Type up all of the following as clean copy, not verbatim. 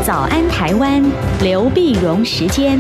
早安台湾，刘必荣时间。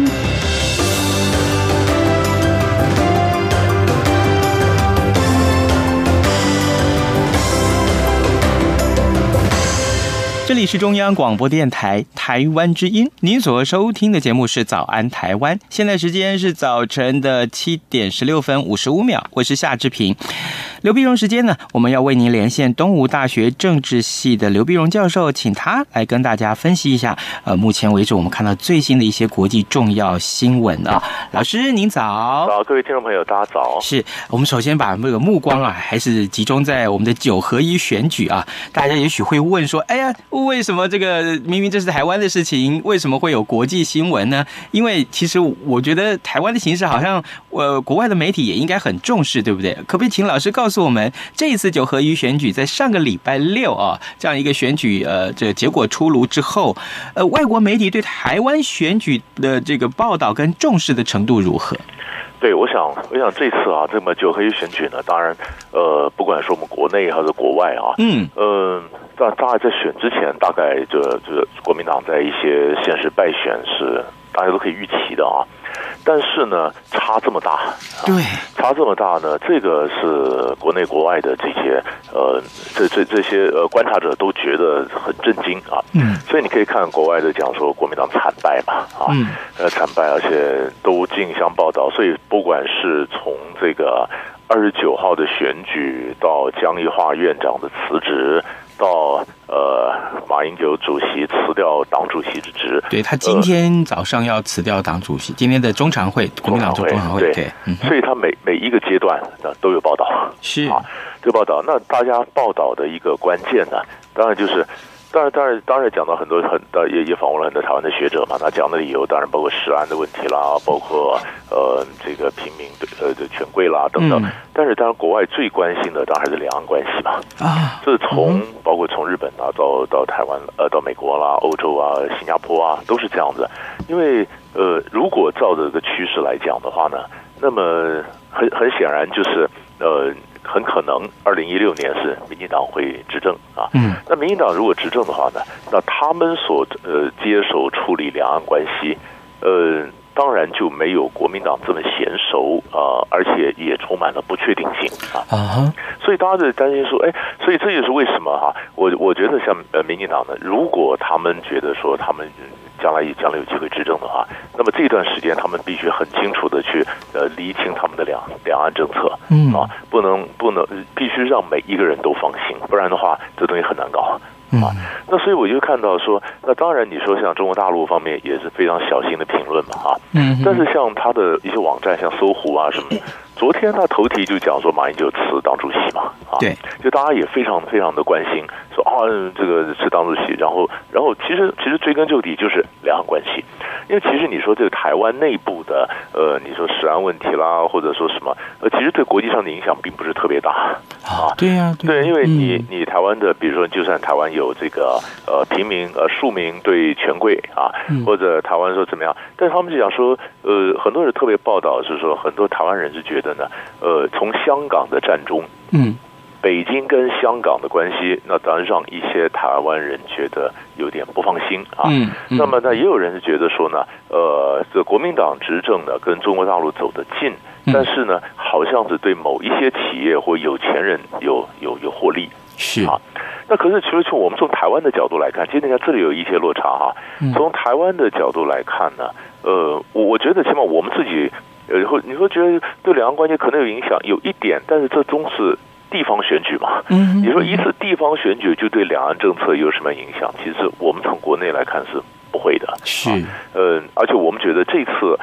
这里是中央广播电台台湾之音，您所收听的节目是早安台湾，现在时间是早晨的7点16分55秒，我是夏志平。刘必荣时间呢，我们要为您连线东吴大学政治系的刘必荣教授，请他来跟大家分析一下目前为止我们看到最新的一些国际重要新闻啊。老师您早。 早，各位听众朋友大家早。 是我们首先把这个目光还是集中在我们的9合1选举啊，大家也许会问说，哎呀，为什么这个明明这是台湾的事情，为什么会有国际新闻呢？因为其实我觉得台湾的形势好像国外的媒体也应该很重视，对不对？可不可以请老师告诉我们，这一次9合1选举在上个礼拜6啊，这样一个选举这个结果出炉之后，外国媒体对台湾选举的这个报道跟重视的程度如何？ 对，我想这次啊，这么9合1选举呢，当然不管是我们国内还是国外啊，大概在选之前，大概这国民党在一些县市败选是大家都可以预期的啊。但是呢，差这么大， 对， 差这么大呢，这个是国内国外的这些这些观察者都觉得很震惊啊。所以你可以看国外的讲说国民党惨败嘛，惨败，而且都竞相报道。所以不管是从这个29号的选举到江宜桦院长的辞职，到马英九主席辞掉党主席之职， 对，他今天早上要辞掉党主席，今天的中常会，国民党中常会，对， 所以他每一个阶段都有报道， 是啊，都有报道。那大家报道的一个关键呢，当然就是。当然讲到很多也访问了很多台湾的学者嘛，那讲的理由当然包括食安的问题啦，包括这个平民的权贵啦等等。但是当然国外最关心的当然还是两岸关系嘛，这包括从日本啊到台湾到美国啦、欧洲啊、新加坡啊都是这样子。因为如果照着这个趋势来讲的话呢，那么很显然就是很可能2016年是民进党会执政啊。那民进党如果执政的话呢，那他们所接手处理两岸关系，当然就没有国民党这么娴熟而且也充满了不确定性啊。所以大家就担心说，所以这也是为什么我觉得像民进党呢，如果他们觉得说他们将来有机会执政的话，那么这段时间他们必须很清楚的去厘清他们的两岸政策不能必须让每一个人都放心，不然的话这东西很难搞。那所以我就看到说，那当然你说像中国大陆方面也是非常小心的评论嘛但是像他的一些网站，像搜狐啊什么，昨天他头题就讲说马英九辞党主席嘛对， 就大家也非常非常的关心，说这个辞党主席，然后其实追根究底就是两岸关系，因为其实你说这个台湾内部的你说食安问题啦，或者说什么其实对国际上的影响并不是特别大对呀， 对，因为你台湾的，比如说就算台湾有这个平民庶民对权贵或者台湾说怎么样，但是他们就讲说很多人特别报道是说，很多台湾人是觉得呢从香港的战中北京跟香港的关系，那当然让一些台湾人觉得有点不放心那么呢，也有人是觉得说呢，这国民党执政呢跟中国大陆走得近，但是呢，好像是对某一些企业或有钱人有获利， 是那可是其实从我们从台湾的角度来看，其实你看这里有一些落差从台湾的角度来看呢，我觉得起码我们自己你说觉得对两岸关系可能有影响，有一点，但是这终是地方选举嘛，你说一次地方选举就对两岸政策有什么影响？其实我们从国内来看是不会的， 是而且我们觉得这次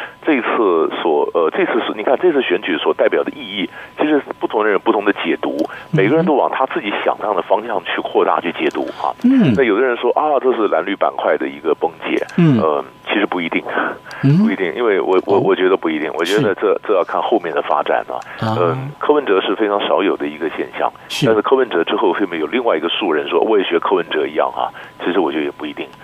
你看这次选举所代表的意义，其实不同的人不同的解读，每个人都往他自己想象的方向去扩大去解读那有的人说这是蓝绿板块的一个崩解，其实不一定，不一定，因为我觉得不一定，我觉得这要看后面的发展柯文哲是非常少有的一个现象，但是柯文哲之后会不会有另外一个素人说我也学柯文哲一样其实我觉得也不一定。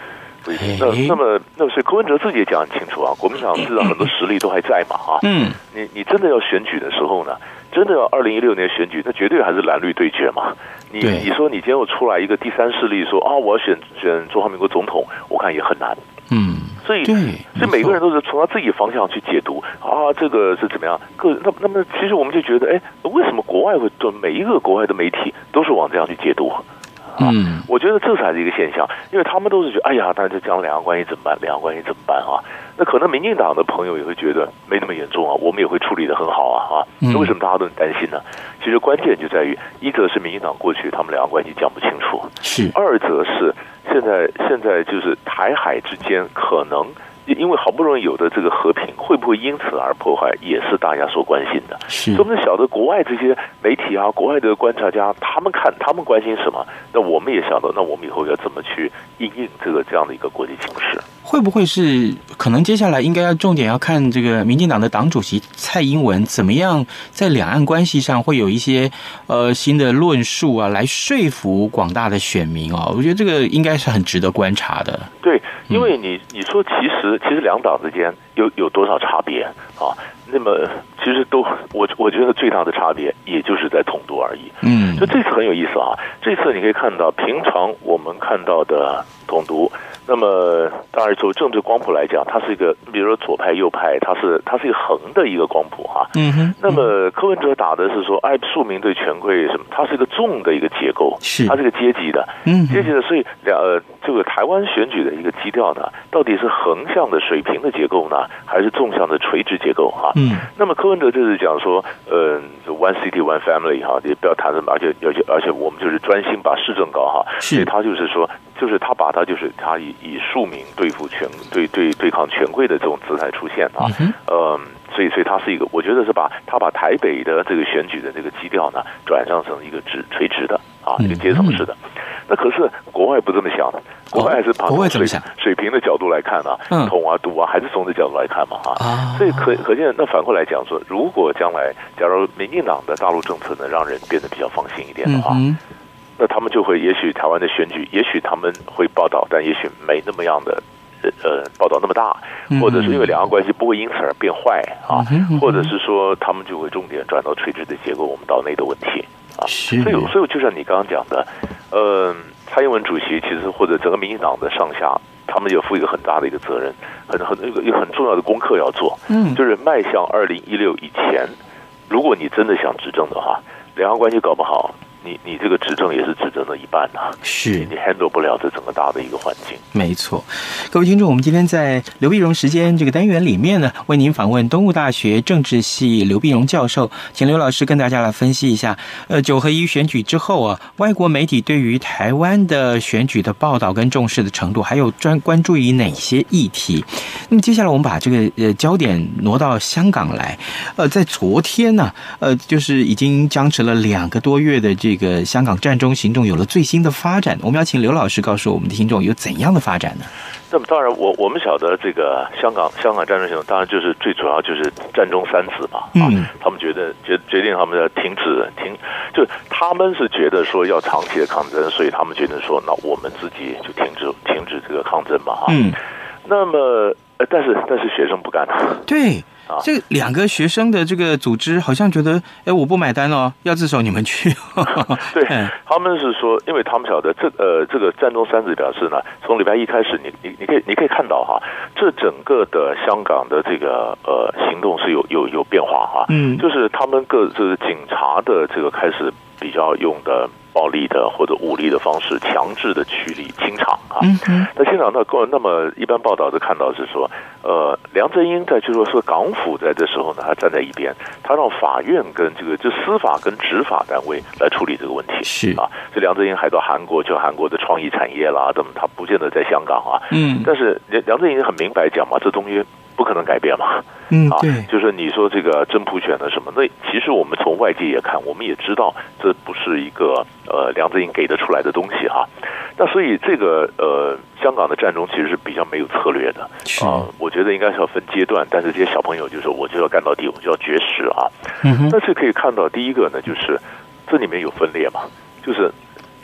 不一定。那所以柯文哲自己也讲很清楚啊，国民党至少很多实力都还在嘛啊。你真的要选举的时候呢，真的要2016年选举，那绝对还是蓝绿对决嘛。你说你今天又出来一个第三势力说啊，我要选中华民国总统，我看也很难。所以每个人都是从他自己方向去解读啊，这个是怎么样？那么其实我们就觉得，哎，为什么国外会每一个国外的媒体都是往这样去解读？我觉得这才是一个现象，因为他们都是觉得，哎呀，那就讲两岸关系怎么办？两岸关系怎么办啊？那可能民进党的朋友也会觉得没那么严重啊，我们也会处理得很好啊。那为什么大家都很担心呢？其实关键就在于，一则是民进党过去他们两岸关系讲不清楚，二则是现在就是台海之间可能。因为好不容易有的这个和平，会不会因此而破坏，也是大家所关心的。所以我们晓得国外这些媒体啊，国外的观察家，他们关心什么？那我们也晓得，那我们以后要怎么去因应这样的一个国际形势？ 会不会是可能接下来应该要重点要看这个民进党的党主席蔡英文怎么样在两岸关系上会有一些新的论述啊，来说服广大的选民啊？我觉得这个应该是很值得观察的。 对，因为你说其实两党之间有多少差别啊？那么其实我觉得最大的差别也就是在统独而已。就这次很有意思啊，这次你可以看到平常我们看到的统独。那么当然从政治光谱来讲，它是一个，比如说左派右派，它是一个横的一个光谱啊。那么柯文哲打的是说，哎，庶民对权贵什么，它是一个纵的一个结构，它是个阶级的，阶级的。所以这个台湾选举的一个基调呢，到底是横向的水平的结构呢，还是纵向的垂直结构啊？那么柯文哲就是讲说，one city one family 哈，也不要谈什么，而且我们就是专心把市政搞好，所以他就是说。就是他把他就是他以庶民对付对抗权贵的这种姿态出现啊，所以他是一个，我觉得是把台北的这个选举的这个基调呢转向成一个垂直的啊，一个阶层式的。那可是国外不这么想的，国外还是把水平的角度来看啊，统啊独啊，还是从这角度来看嘛啊，所以可见那反过来讲说，如果将来假如民进党的大陆政策能让人变得比较放心一点的话。那他们就会，也许台湾的选举，也许他们会报道，但也许没那么样的，报道那么大，或者是因为两岸关系不会因此而变坏啊，或者是说他们就会重点转到垂直的结构，我们岛内的问题啊。所以就像你刚刚讲的，蔡英文主席其实或者整个民进党的上下，他们有负一个很大的一个责任，一个很重要的功课要做，就是迈向2016以前，如果你真的想执政的话，两岸关系搞不好。你这个执政也是执政的一半啊，你 handle 不了这整个大的一个环境。 没错，各位听众，我们今天在刘必荣时间这个单元里面呢，为您访问东吴大学政治系刘必荣教授，请刘老师跟大家来分析一下，9合1选举之后啊，外国媒体对于台湾的选举的报道跟重视的程度，还有关注于哪些议题。那么接下来我们把这个焦点挪到香港来，在昨天呢，就是已经僵持了2个多月的这个香港战中行动有了最新的发展，我们要请刘老师告诉我们的听众有怎样的发展呢？ 那么当然我们晓得这个香港战争行动，当然就是最主要就是战中3子嘛，他们决定他们要停，就他们是觉得说要长期的抗争，所以他们决定说，那我们自己就停止这个抗争嘛，那么但是学生不干， 对。这2个学生的这个组织好像觉得，我不买单哦，要自首你们去。 对，他们是说，因为他们晓得这个战中3子表示呢，从礼拜1开始，你可以看到哈，这整个的香港的这个行动是有变化哈，就是他们这个警察的这个开始比较用的。暴力的或者武力的方式，强制的驱离清场啊。那清场那么一般报道都看到是说，梁振英在就是说港府在这时候呢，他站在一边，他让法院跟就司法跟执法单位来处理这个问题。是啊，这梁振英还到韩国，就韩国的创意产业啦，他不见得在香港啊。但是梁振英很明白讲嘛，这东西不可能改变嘛。对，就是你说这个真普选的什么，那其实我们从外界也看，我们也知道这不是一个梁振英给得出来的东西哈。那所以这个香港的战中其实是比较没有策略的我觉得应该是要分阶段，但是这些小朋友就是我就要干到底，我就要绝食啊。但是可以看到第一个呢，就是这里面有分裂嘛，就是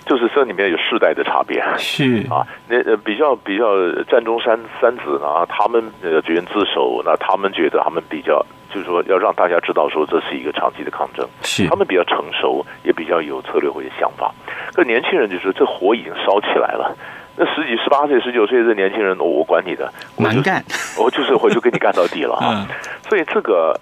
就是这里面有世代的差别， 是啊，那比较战中三子呢，他们决定自首，那他们觉得他们比较。就是说，要让大家知道说这是一个长期的抗争， 是他们比较成熟，也比较有策略或者想法。可年轻人就是这火已经烧起来了，那18岁、19岁这年轻人，我管你的， 蛮干， 我就跟你干到底了啊！所以这个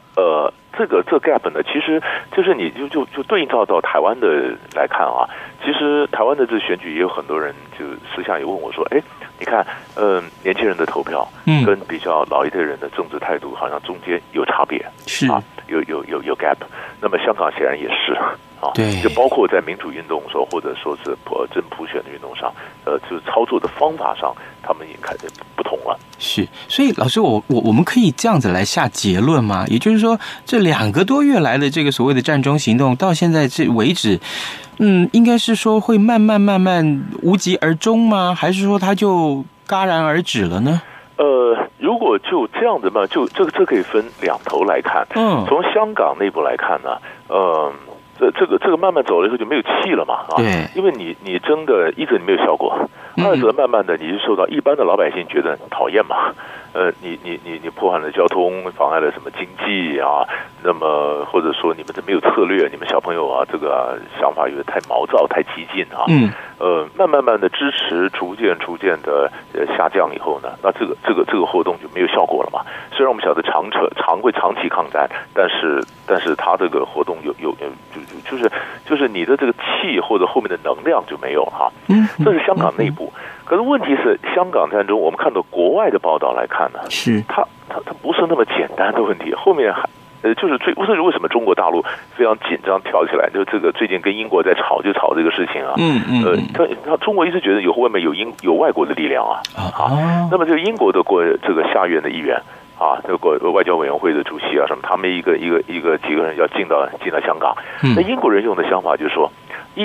gap 呢，其实就是你就对应到台湾的来看啊，其实台湾的这选举也有很多人就私下也问我说，哎。你看，年轻人的投票，跟比较老一辈人的政治态度，好像中间有差别， 是啊，有 gap。那么香港显然也是啊， 对， 就包括在民主运动说，或者说是真普选的运动上，就是操作的方法上，他们已经开始不同了。 是，所以老师，我们可以这样子来下结论吗？也就是说，这2个多月来的这个所谓的战中行动，到现在为止。应该是说会慢慢无疾而终吗？还是说它就戛然而止了呢？ 如果就这样子嘛，就这可以分两头来看。从香港内部来看呢，这个慢慢走了以后就没有气了嘛，啊， 对， 因为你争的一则你没有效果，二则慢慢的你是受到一般的老百姓觉得很讨厌嘛。你破坏了交通，妨碍了什么经济啊？那么或者说你们这没有策略，你们小朋友啊，这个想法有点太毛躁、太激进啊。慢慢的支持逐渐的下降以后呢，那这个活动就没有效果了嘛。虽然我们晓得会长期抗战，但是它这个活动就是你的这个气或者后面的能量就没有了哈。这是香港内部。可是问题是，香港战争我们看到国外的报道来看呢， 是它不是那么简单的问题，后面还就是为什么中国大陆非常紧张跳起来？就这个最近跟英国在吵这个事情啊。他中国一直觉得外面有外国的力量啊。那么这个英国的这个下院的议员啊，这个外交委员会的主席啊什么，他们几个人要进到香港。那英国人用的想法就是说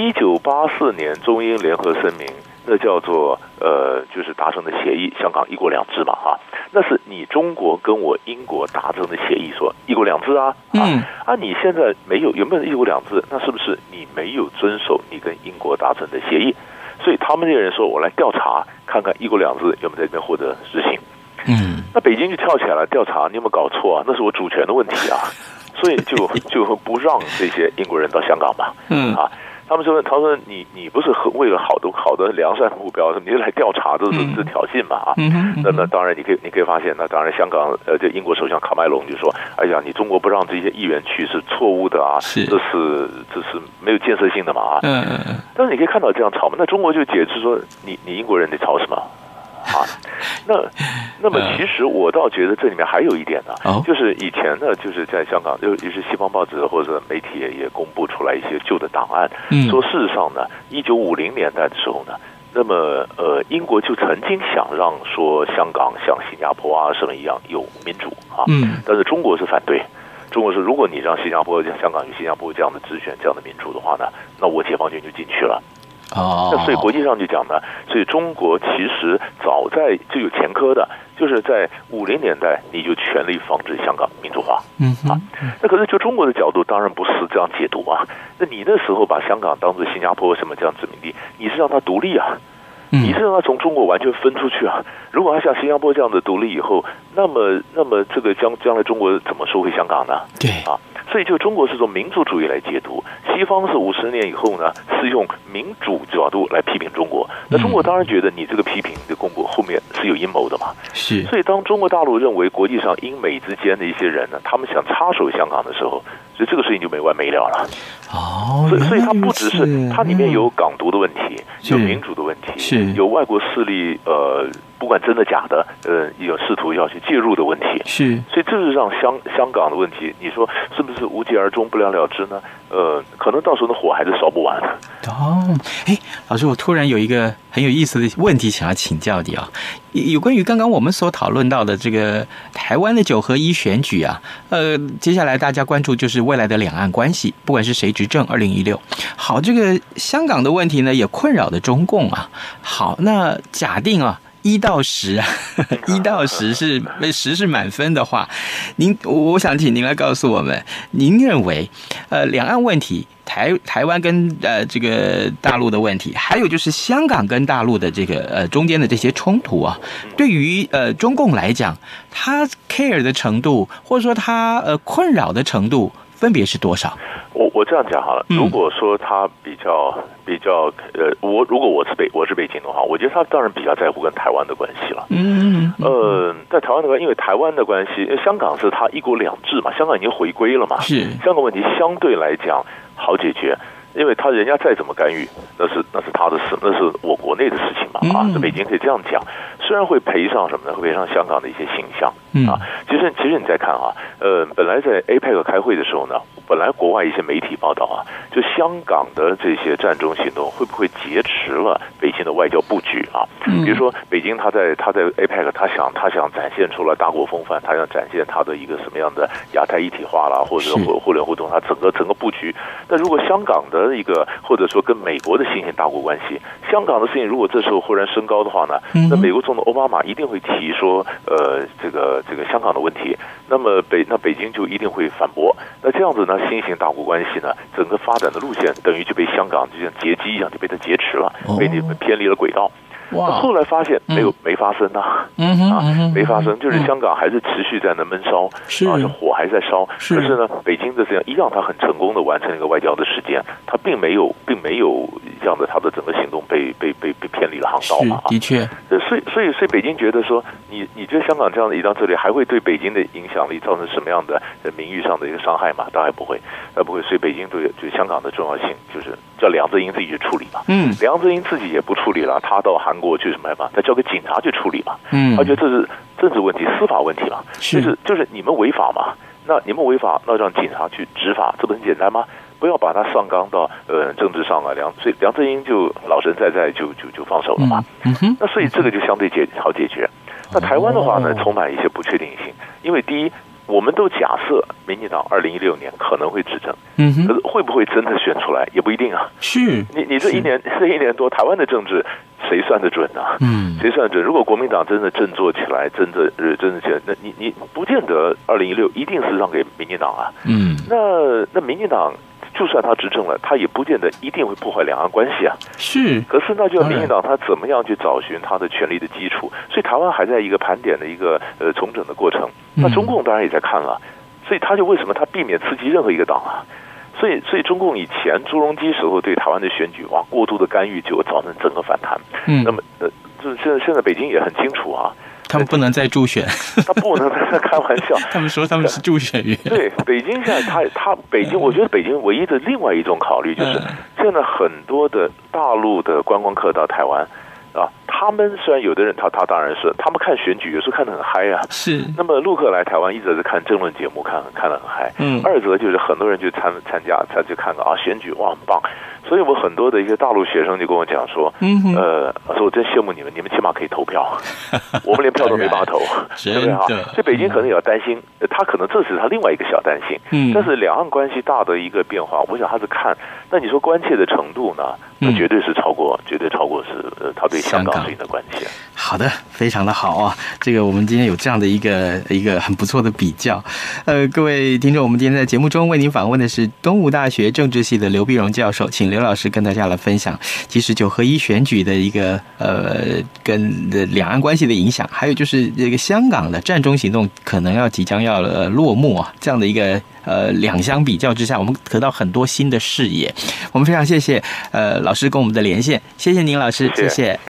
，1984年中英联合声明。那叫做就是达成的协议，香港一国两制嘛啊，那是你中国跟我英国达成的协议，说一国两制啊，你现在有没有一国两制？那是不是你没有遵守你跟英国达成的协议？所以他们这些人说，我来调查看看一国两制有没有在这边获得实行。那北京就跳起来了，调查你有没有搞错啊？那是我主权的问题啊，所以就不让这些英国人到香港嘛，他说你不是为了好的良善目标，你来调查，这是挑衅嘛啊？那当然你可以发现，那当然香港这英国首相卡麦隆就说，哎呀，你中国不让这些议员去是错误的啊，这是没有建设性的嘛啊？但是你可以看到这样吵嘛，那中国就解释说，你英国人得吵什么？那么其实我倒觉得这里面还有一点呢，就是以前呢，就是在香港，尤其是西方报纸或者媒体也公布出来一些旧的档案，说事实上呢，1950年代的时候呢，那么英国就曾经想让说香港像新加坡啊什么一样有民主啊，但是中国是反对。中国说，如果你让香港有新加坡这样的直选、这样的民主的话呢，那我解放军就进去了。那所以国际上就讲呢，所以中国其实早在就有前科的，就是在50年代你就全力防止香港民主化。那可是就中国的角度当然不是这样解读啊。那你那时候把香港当作新加坡什么这样殖民地，你是让它独立啊，你是让它从中国完全分出去啊。如果它像新加坡这样的独立以后，那么这个将来中国怎么收回香港呢？ 对啊。所以就中国是从民族主义来解读，西方是50年以后呢，是用民主角度来批评中国。那中国当然觉得你这个批评的公布后面是有阴谋的嘛。 是。 所以当中国大陆认为国际上英美之间的一些人呢，他们想插手香港的时候，所以这个事情就没完没了了。所以它不只是它里面有港独的问题，有民主的问题，有外国势力不管真的假的，有试图要去介入的问题，所以这是让香港的问题，你说是不是无疾而终、不了了之呢？可能到时候的火还是烧不完。 老师，我突然有一个很有意思的问题想要请教你啊，有关于刚刚我们所讨论到的这个台湾的9合1选举啊，接下来大家关注就是未来的两岸关系，不管是谁执政2016。好，这个香港的问题呢，也困扰的中共啊。好，那假定啊。1到10啊，1到10是10是满分的话，我想请您来告诉我们，您认为两岸问题台湾跟这个大陆的问题，还有就是香港跟大陆的这个中间的这些冲突啊，对于中共来讲，他 care 的程度，或者说他困扰的程度，分别是多少？ 我这样讲好了，如果说他比较如果我是北京的话，我觉得他当然比较在乎跟台湾的关系了。在台湾的关系，因为台湾的关系，因为香港是他一国两制嘛，香港已经回归了嘛， 是香港问题相对来讲好解决。因为他人家再怎么干预，那是他的事，那是我国内的事情嘛啊，这北京可以这样讲，虽然会赔上什么呢？会赔上香港的一些形象啊。其实你再看啊，本来在 APEC 开会的时候呢，本来国外一些媒体报道啊，就香港的这些战争行动会不会劫持了北京的外交布局啊？比如说北京他在 APEC 他想展现出来大国风范，他想展现他的一个什么样的亚太一体化啦，或者互联互动，他整个布局。但如果香港的一个或者说跟美国的新型大国关系，香港的事情如果这时候忽然升高的话呢，那美国总统奥巴马一定会提说这个香港的问题，那么北京就一定会反驳。那这样子呢，新型大国关系呢，整个发展的路线等于就被香港就像劫机一样就被它劫持了，被你们偏离了轨道。后来发现没发生啊，没发生，就是香港还是持续在那闷烧，是火还在烧。可是呢，北京的这样一样，它很成功的完成一个外交的事件，它并没有这样的，它的整个行动被偏离了航道嘛。 的确， 所以北京觉得说，你觉得香港这样的一到这里，还会对北京的影响力造成什么样的名誉上的一个伤害吗？当然不会，不会。所以北京对香港的重要性，就是叫梁振英自己去处理嘛。梁振英自己也不处理了，他到韩国去什么嘛？他交给警察去处理嘛。他觉得这是政治问题、司法问题嘛。就是你们违法嘛？那你们违法，那让警察去执法，这不很简单吗？不要把它上纲到政治上啊，所以梁振英就老神在在就放手了嘛。那所以这个就相对好解决。那台湾的话呢，充满一些不确定性，因为第一，我们都假设民进党2016年可能会执政，可是会不会真的选出来也不一定啊。 是你这一年多，台湾的政治谁算得准啊？谁算得准？如果国民党真的振作起来，真的起来，那你不见得2016一定是让给民进党啊。那民进党就算他执政了，他也不见得一定会破坏两岸关系啊。是，可是那就要民进党他怎么样去找寻他的权力的基础？所以台湾还在一个盘点的一个重整的过程。那中共当然也在看了，所以他就为什么他避免刺激任何一个党啊？所以中共以前朱镕基时候对台湾的选举过度的干预，就造成整个反弹。那么现在北京也很清楚啊。 他们不能再助选， 他不能再开玩笑。 他们说他们是助选员。 对，北京现在他北京，我觉得北京唯一的另外一种考虑就是，现在很多的大陆的观光客到台湾啊，他们虽然有的人他当然是他们看选举有时候看得很嗨啊，是。那么陆客来台湾，一则是看政论节目看得很嗨，二则就是很多人就参加去看个选举很棒。所以我很多的一些大陆学生就跟我讲说，说我真羡慕你们起码可以投票，我们连票都没办法投，对不对啊？所以北京可能也要担心，他可能这是他另外一个小担心。但是两岸关系大的一个变化，我想他是看，那你说关切的程度呢？那绝对超过是他对香港的关切。 好的，非常的好啊！这个我们今天有这样的一个很不错的比较。各位听众，我们今天在节目中为您访问的是东吴大学政治系的刘必荣教授，请刘老师跟大家来分享，其实9合1选举的一个跟两岸关系的影响，还有就是这个香港的战中行动可能即将要落幕啊，这样的一个两相比较之下，我们得到很多新的视野。我们非常谢谢老师跟我们的连线，谢谢您老师，谢谢。